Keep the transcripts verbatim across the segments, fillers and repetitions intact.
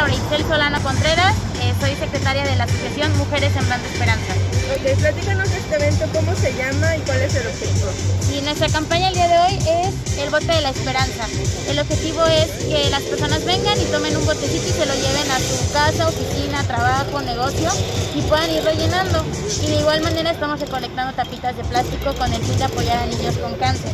Laura Itzel Solano Contreras, eh, soy secretaria de la Asociación Mujeres Sembrando Esperanza. Ok, platícanos este evento, cómo se llama y cuál es el objetivo. Y nuestra campaña el día de hoy es el bote de la esperanza. El objetivo es que las personas vengan y tomen un botecito y se lo lleven a su casa, oficina, trabajo, negocio y puedan ir rellenando. Y de igual manera estamos recolectando tapitas de plástico con el fin de apoyar a niños con cáncer.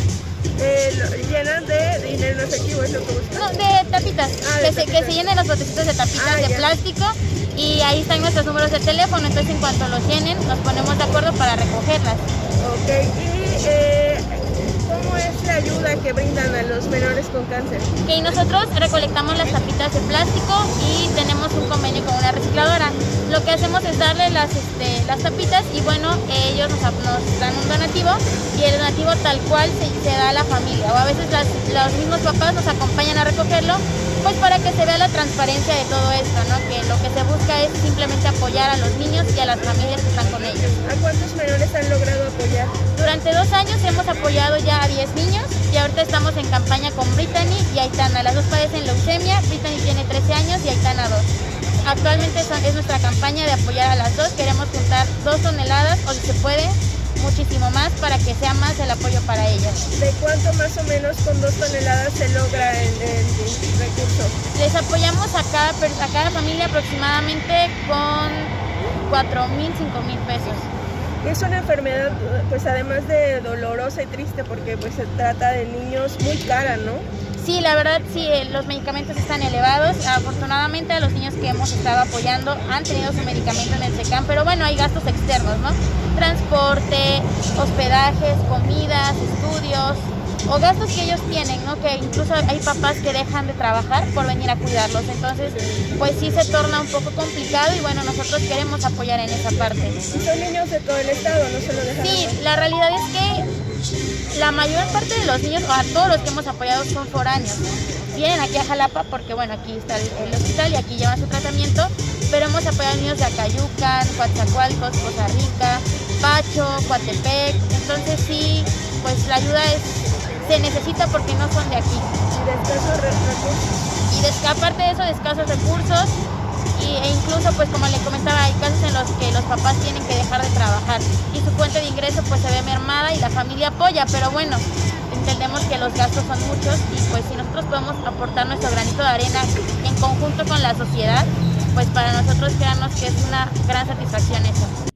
Eh, lo, llenan de dinero en efectivo, es lo que buscan. No, de tapitas, Ah, de que, tapitas. Se, que se llenen los botecitos de tapitas Ah, de ya. plástico y ahí están nuestros números de teléfono, entonces en cuanto los llenen nos ponemos de acuerdo para recogerlas. Ok, y eh, ¿cómo es la ayuda que brindan a los menores con cáncer? Que nosotros recolectamos las tapitas de plástico y tenemos un convenio con una recicladora. Lo que hacemos es darle las, este, las tapitas y bueno, ellos nos, nos dan un donativo y el donativo tal cual se, se da a la familia. O a veces las, los mismos papás nos acompañan a recogerlo, pues para que se vea la transparencia de todo esto, ¿no? Que lo que se busca es simplemente apoyar a los niños y a las familias que están con ellos. ¿A cuántos menores han logrado apoyar? Durante dos años hemos apoyado ya a diez niños y ahorita estamos en campaña con Brittany y Aitana. Las dos padecen leucemia, Brittany tiene trece años y Aitana dos. Actualmente es nuestra campaña de apoyar a las dos. Queremos juntar dos toneladas o si se puede muchísimo más para que sea más el apoyo para ellas. ¿De cuánto más o menos con dos toneladas se logra el, el recurso? Les apoyamos a cada, a cada familia aproximadamente con cuatro mil, cinco mil pesos. Es una enfermedad, pues además de dolorosa y triste, porque pues se trata de niños muy cara, ¿no? Sí, la verdad sí, los medicamentos están elevados. Afortunadamente a los niños que hemos estado apoyando han tenido su medicamento en el SECAM, pero bueno, hay gastos externos, ¿no? Transporte, hospedajes, comidas, estudios o gastos que ellos tienen, ¿no? Que incluso hay papás que dejan de trabajar por venir a cuidarlos. Entonces, pues sí se torna un poco complicado y bueno, nosotros queremos apoyar en esa parte. Y son niños de todo el estado, no se lo dejan. Sí, la realidad es que la mayor parte de los niños, o a todos los que hemos apoyado, son foráneos. Vienen aquí a Jalapa porque, bueno, aquí está el, el hospital y aquí llevan su tratamiento, pero hemos apoyado niños de Acayucan, Coatzacoalcos, Poza Rica, Pacho, Coatepec. Entonces sí, pues la ayuda es, se necesita porque no son de aquí. Y de escasos recursos. Y de, aparte de eso, de escasos recursos. Y, e incluso, pues como le comentaba, hay casos en los que los papás tienen que dejar de trabajar y su fuente de ingreso pues se ve mermada y la familia apoya, pero bueno, entendemos que los gastos son muchos y pues si nosotros podemos aportar nuestro granito de arena en conjunto con la sociedad, pues para nosotros créanos que es una gran satisfacción eso.